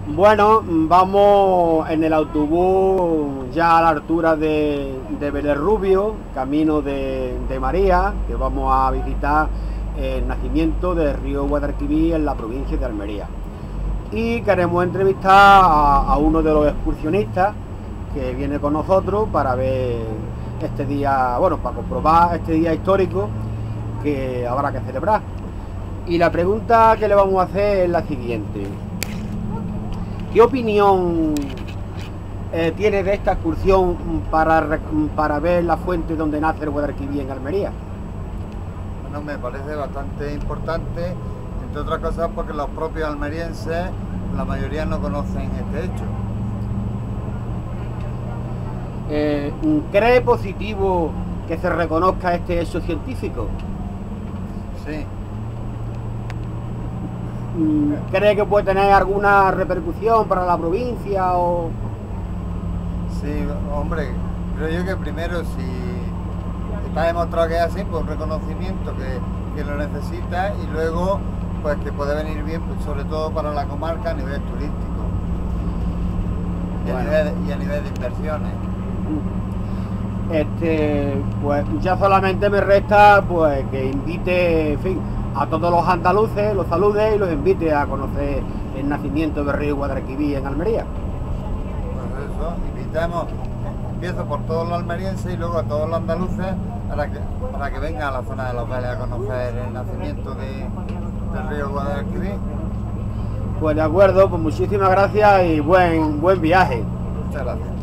Bueno, vamos en el autobús ya a la altura de Vélez Rubio, camino de María, que vamos a visitar el nacimiento del río Guadalquivir en la provincia de Almería. Y queremos entrevistar a uno de los excursionistas que viene con nosotros para ver este día, bueno, para comprobar este día histórico que habrá que celebrar. Y la pregunta que le vamos a hacer es la siguiente: ¿qué opinión tiene de esta excursión para ver la fuente donde nace el Guadalquivir en Almería? Bueno, me parece bastante importante, entre otras cosas porque los propios almerienses, la mayoría no conocen este hecho. ¿Cree positivo que se reconozca este hecho científico? Sí. ¿Cree que puede tener alguna repercusión para la provincia o...? Sí, hombre, creo yo que primero, si está demostrado que es así, pues un reconocimiento que lo necesita, y luego pues que puede venir bien, pues, sobre todo para la comarca a nivel turístico y, bueno, a nivel de inversiones. Pues ya solamente me resta pues que invite, en fin, a todos los andaluces, los salude y los invite a conocer el nacimiento del río Guadalquivir en Almería. Pues eso, invitamos, empiezo por todos los almerienses y luego a todos los andaluces para que vengan a la zona de Los Vélez a conocer el nacimiento del río Guadalquivir. Pues de acuerdo, pues muchísimas gracias y buen viaje. Muchas gracias.